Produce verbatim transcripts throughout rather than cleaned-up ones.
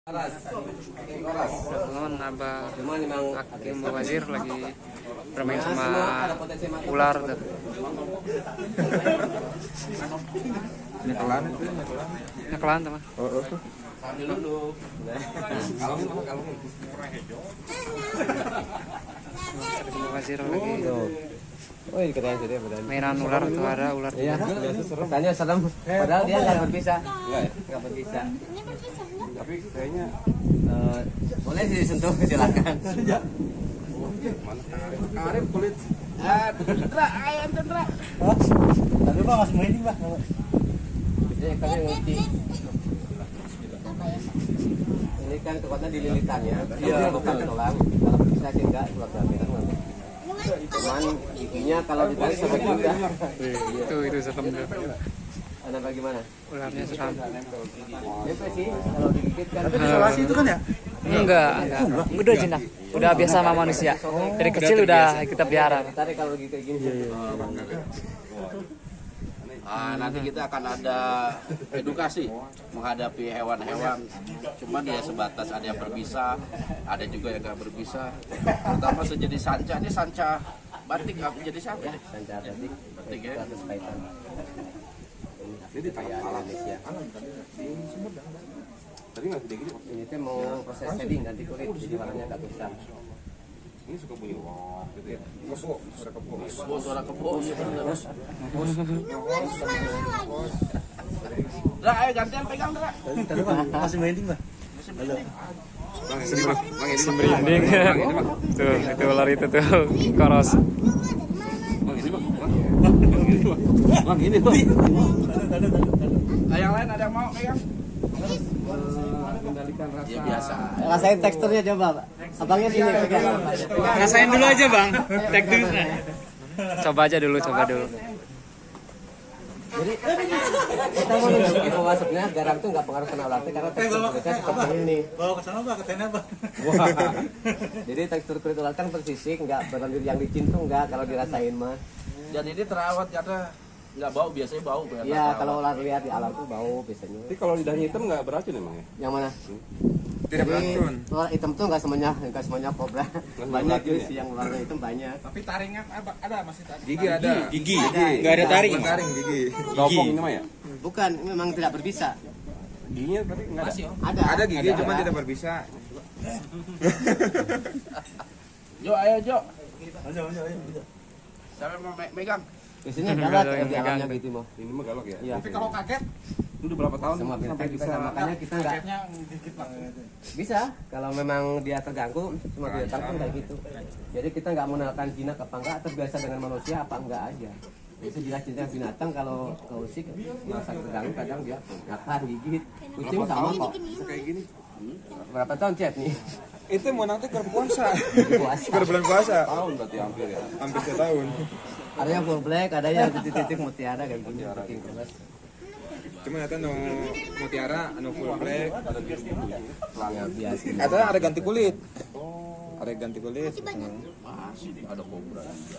Teman Abah Hakim Wazir lagi bermain sama ular tuh. Nyekelan itu, Nyekelan teman. Oh, oh. Hakim Wazir lagi Oh, ini keren sih dia benar. mainan ular tuh, ada ular. Iya, biasa serem. Tanya serem. Padahal dia nggak berpisah. Enggak ya? Nggak berpisah. Tapi kayaknya Eh, boleh sih disentuh, silakan. Arif kulit. Ah, tendra, ayam tendra. Tapi Bang masih main Bang. Ini kan yang ngerti. Ini kan kekuatan di lilitannya. Iya, bukan tulang. Kalau bisa sih enggak keluar dari kan. Cuman giginya kalau ditarik sama juga. Itu itu serem tuh. Ada bagaimana? Ularnya seram. Ya sih, kalau digigit kan. Tapi isolasi itu kan ya? Enggak, enggak. Udah jinak. Udah biasa sama manusia. Dari kecil udah kita pelihara. Tarik kalau gitu kayak gini. Ah, nanti kita akan ada edukasi menghadapi hewan-hewan. Cuma dia sebatas ada yang berbisa, ada juga yang nggak berbisa. Terutama sejadi sanca, ini sanca batik apa jadi sanca? Sanca batik, Batik ya. seratus kaitan. Jadi Kayak Indonesia. tadi nggak gede gini. Ini tuh mau proses shading ganti kulit, jadi warnanya agak besar. Ini suka bunyi wah gitu ya. Kebo, suara kebo. Oh, suara kebo gitu terus. Dra, ayo gantian pegang Dra. Tadi Bang, masih mainin Bang. Bang, ini Bang. Bang, ini Bang. Merinding. Tuh, itu ular itu tuh koros. Bang, ini Bang. Bang, ini Bang. Bang, ini Bang. Ah, yang lain ada yang mau pegang? Kendalikan rasa. Ya biasa. Rasain teksturnya coba, Pak. Abangnya sini pegang. Rasain dulu aja bang, teksturnya. Coba aja dulu, coba dulu. Jadi kita mau nunjukin bahwa sebenarnya garam itu nggak pengaruh kena ular karena tekstur kulitnya seperti ini. Bawa ke sana Pak, ke sana Pak. Wah. Jadi tekstur kulit ular kan bersisik, nggak berlendir yang licin tuh nggak kalau dirasain mah. Dan ini terawat karena nggak bau, biasanya bau. Iya, kalau ular liar di alam tuh bau biasanya. Tapi kalau lidahnya hitam nggak beracun emang ya? Yang mana? Tidak Jadi, beracun. ular hitam tuh nggak semuanya, nggak semuanya kobra. Banyak beracun sih ya? yang ularnya hitam banyak. Tapi taringnya ada masih taring. Gigi ada. Gigi. Ada. Nggak ada taring. Taring gigi. Dobong ini mah ya? Bukan, memang tidak berbisa. Giginya tapi nggak ada. Ada. Ada gigi cuma ada. tidak berbisa. Jo, ayo Jo. Ayo, ayo, ayo. Siapa yang mau me- megang? Biasanya galak Ada ya yang di alamnya pegang. gitu mau. Ini mah galak ya? Iya. Tapi kalau kaget, Itu udah berapa tahun Semua sampai binatang bisa bisa, makanya kita nggak kagetnya dikit Pak. bisa. Kalau memang dia terganggu, semua binatang pun kayak gitu. Jadi kita nggak mengenalkan jinak apa enggak, terbiasa dengan manusia apa enggak aja. Jadi sejelas-jelas binatang kalau keusik merasa terganggu kadang dia makan gigit. Kucing sama kok. bisa kayak gini. Berapa tahun Cep nih? Itu mau nanti ke puasa. Puasa. Ke bulan puasa. Tahun berarti hampir ya. Hampir setahun. Ada yang full black, ada yang titik-titik mutiara kayak gini. Kucing kelas. Cuma ada no mutiara, no full black, ada biru-biru. Ya biasa. Ada ada ganti kulit. Ada ganti kulit. Masih ada kobra juga.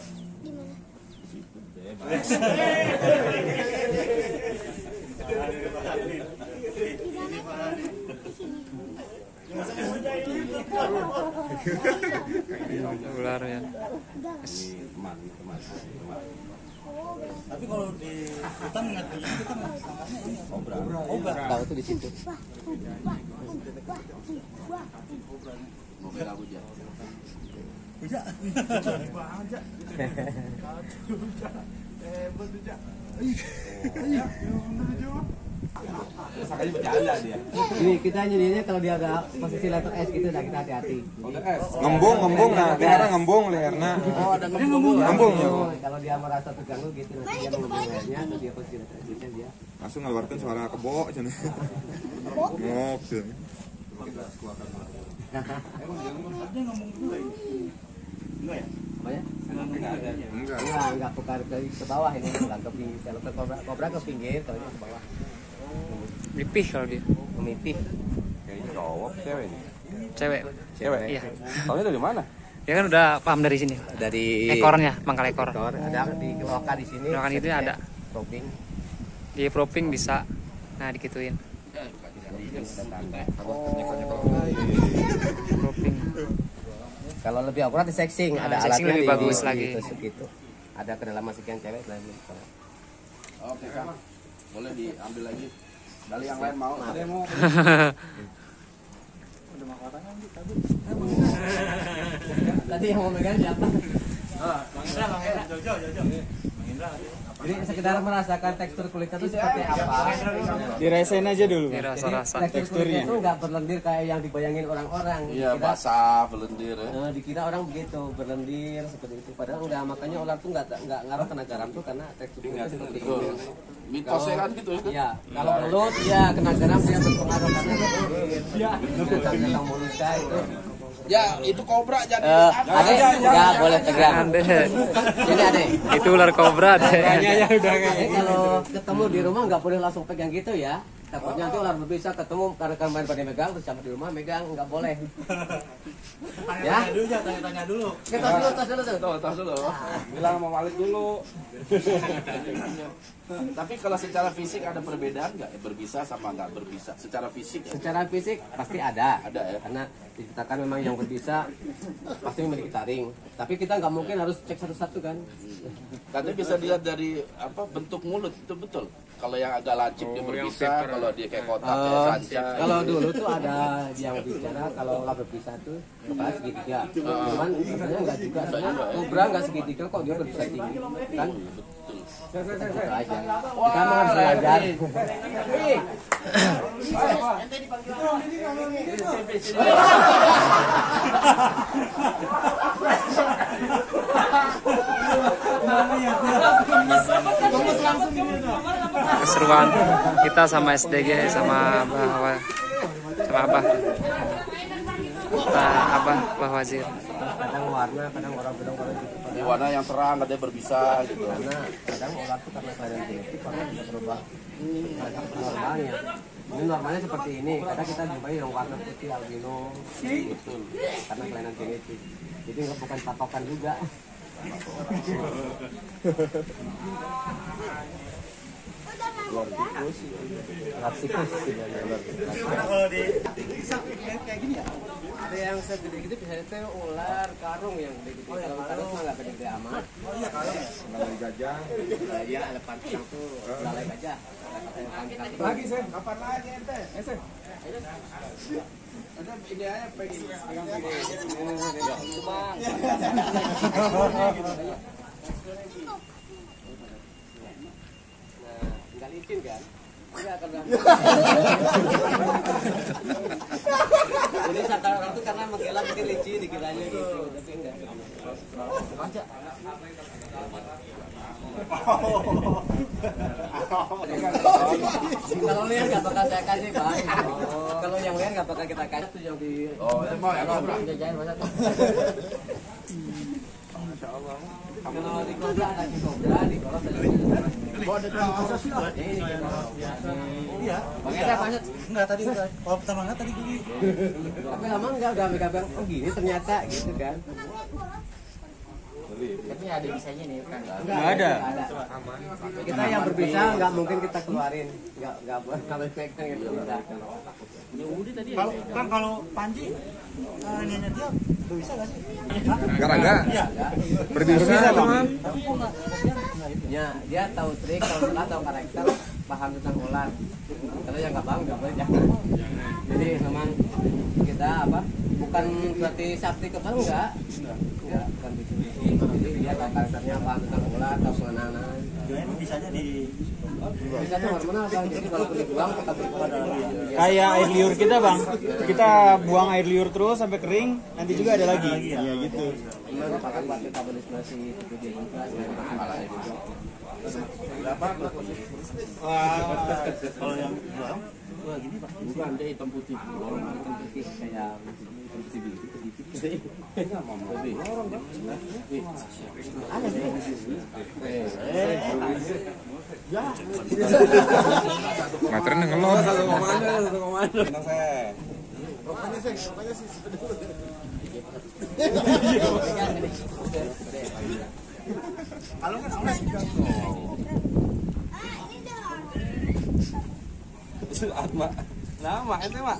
Ular ya. Teman, teman, teman. Tapi kalau di hutan nggak di kita tangkapnya ini Kobra. kobra. Tahu tuh di situ. Mau pegang aja. Ujak. Aja. Eh, bener Sakanya bercanda dia. Ini kita nyedianya kalau dia ada posisi letter S gitu, nah kita hati-hati. Ngembung, ngembung nah, lehernya ngembung lehernya. Oh, ada ngembung. Ngembung ya. Oh, kalau dia merasa terganggu gitu, nanti dia menggembung lehernya, atau dia posisi letter S gitu dia. Langsung ngeluarkan suara kebo cenah. Ngop cenah. Dia ngomong dulu ya. Enggak ya? Apa ya? Enggak. Enggak, enggak bukan ke, ke bawah ini, enggak ke pinggir. Kalau ke kobra, kobra ke pinggir, kalau ini ke bawah. Mipih kalau dia. Memipih. Kayaknya cowok cewek ini. Cewek. Cewek. Iya. Tahunya dari mana? Dia kan udah paham dari sini. Dari Ekornya, pangkal ekor. ekor, ada di loka di sini. Loka itu ada. Topping. Di propping bisa. Nah, dikituin. Jadi kan udah santai. Cropping. Kalau lebih akurat di sexing, Nah, ada sexing alatnya lebih di- bagus di- lagi. ditusuk gitu. Ada kedalaman sekian cewek lah. Oke Kang, boleh diambil lagi. Kali yang lain mau? Ada yang mau? Tadi yang mau megang siapa? Bang Indra, Bang Indra. Jojo, Jojo. Bang Indra. Jadi sekedar merasakan tekstur kulitnya itu seperti apa. Dirasain aja dulu. Dirasa-rasa. Tekstur kulitnya itu nggak berlendir kayak yang dibayangin orang-orang. Iya, Dikira- basah, belendir ya. Eh, dikira orang begitu berlendir seperti itu. Padahal enggak, makanya ular tuh nggak nggak ngaruh kena garam tuh karena tekstur kulitnya seperti itu. Betul. Mitosnya kan gitu ya. Iya, kalau belut ya kena garam dia berpengaruh karena iya. Tentang moluska itu. Ya, itu kobra jadi. Eh, Ade, nggak boleh tegang. Ade. Ini Ade. Itu ular kobra deh. Ya udah kayak Jadi kalau ketemu di rumah nggak boleh langsung pegang gitu ya. Takutnya nanti ular berbisa ketemu karena kan main pada megang terus sama di rumah megang nggak boleh. Ya. Tanya dulu, Jat. Tanya-tanya dulu. Oke, tos dulu, tos dulu tuh. Tuh, tos dulu. Bilang mau balik dulu. Tapi kalau secara fisik ada perbedaan nggak? Ya, berbisa sama nggak berbisa? Secara fisik ya? Secara fisik pasti ada. Ada ya? Karena diciptakan memang yang berbisa pasti memiliki taring. Tapi kita nggak mungkin harus cek satu-satu kan. Katanya bisa dilihat dari apa bentuk mulut itu betul. Kalau yang agak lancip dia berbisa, kalau dia kayak kotak kayak Eh, sanca. kalau dulu tuh ada yang bicara kalau ular berbisa tuh kepala segitiga. Cuman sebenarnya nggak juga. Soalnya kobra nggak segitiga kok dia berbisa tinggi kan. Gitu aja. Kita mau harus belajar. Keseruan kita sama S D G sama Abah sama Abah. Nah, Abah Abah Wazir. Kadang warna, kadang orang bilang kalau gitu. Di warna yang terang katanya berbisa gitu. Karena kadang ular tuh karena kelainan genetik karena bisa berubah normalnya. Ini normalnya seperti ini. Kadang kita jumpai yang warna putih albino, betul. Karena kelainan genetik. Jadi nggak bukan patokan juga. Rapsikus sebenarnya. Nah, kalau di bisa kayak gini ya? Ada yang segede gitu bisa itu ular karung yang gede gitu. Kalau karung mah nggak gede amat. Oh iya, kalau ya. Dari gajah. Dia ada pantang tuh lalai aja. Lagi sih, kapan lagi ente? Ese. Ada ini aja pengen pegang Nggak licin kan? Enggak karena jadi sangka orang tuh karena mengkilat mungkin licin dikiranya gitu, tapi enggak. Baca. Kalau lihat nggak bakal saya kasih bang. Kalau yang lain nggak bakal kita kasih tuh yang di. Oh, itu mau ya kobra. Jajain masa tuh. Kalau di kobra ada di kobra di kolos ada. Ini Iya. Bang Eda banyak. Enggak tadi udah. Kalau pertama enggak tadi gini. Tapi lama enggak enggak megang oh gini ternyata gitu kan. Tapi ada bisanya nih kan. Enggak ada. Kita yang berbisa enggak mungkin kita keluarin. Enggak enggak buat kalau pegang gitu enggak. Kalau kan kalau Panji eh, ininya dia bisa enggak sih? Garaga. Iya. Berbisa teman. Ya, dia tahu trik, tahu salah, tahu karakter, paham tentang ular. Kalau yang nggak paham nggak boleh jangan. Jadi memang kita apa? Bukan berarti sakti kebal enggak? Enggak, bukan gitu. Jadi dia tahu karakternya, paham tentang ular, tahu penanganan. Join bisanya di Bisa tuh hormonal bang. Jadi kalau kulit buang kita beri kepada Kayak air liur kita bang, kita buang air liur terus sampai kering, nanti juga ada lagi. Iya gitu. Memang pakai buat metabolisme si tubuh dia juga. Wah, kalau yang jual wah gini Pak. Bukan dia hitam putih, hitam putih kayak hitam putih gitu sedikit. Ada sih. Matren ngelon. Satu komando, satu komando. Tenang saya. Rokoknya sih, rokoknya sih sebenarnya. Kalau kan oleh Itu Atma. Lama ente mak.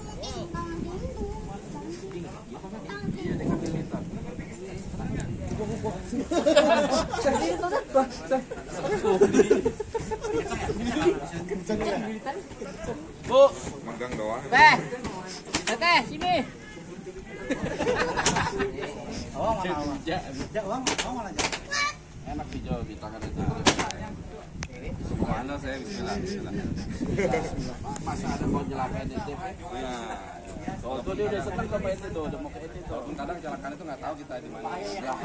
Bu, Megang doang. Teh. Teh, sini. Oh, mana awang? Jak, awang, awang mana jak? enak hijau di tangan itu. Subhanallah saya bismillah bismillah. Masa ada mau jelakan di T V? Nah, oh, tuh dia udah senang sama itu tuh, udah mau ke itu tuh. Kadang kecelakaan itu nggak tahu kita di mana.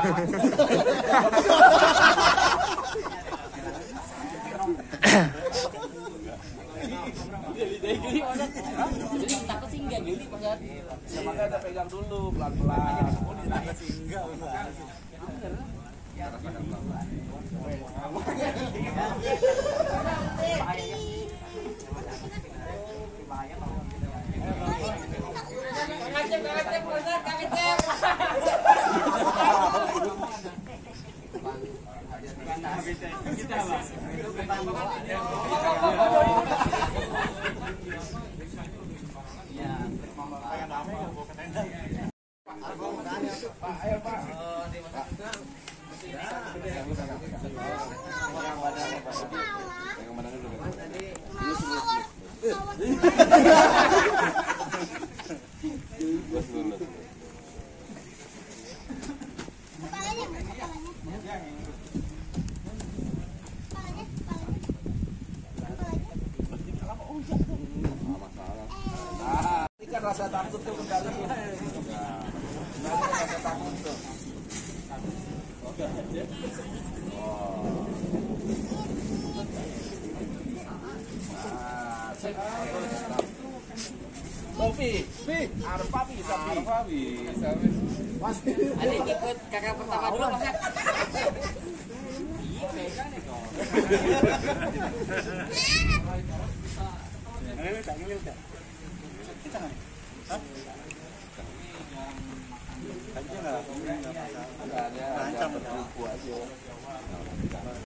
Jadi takut sih enggak geli Pak Ustaz. Ya makanya kita pegang dulu pelan-pelan. Ini kan rasa takut tuh kembali. Nah, rasa takut tuh. Topi, Arpa bisa, Arpa bisa. Ada yang ikut kakak pertama dulu Pak Ustaz. Ada ada berbuku aja.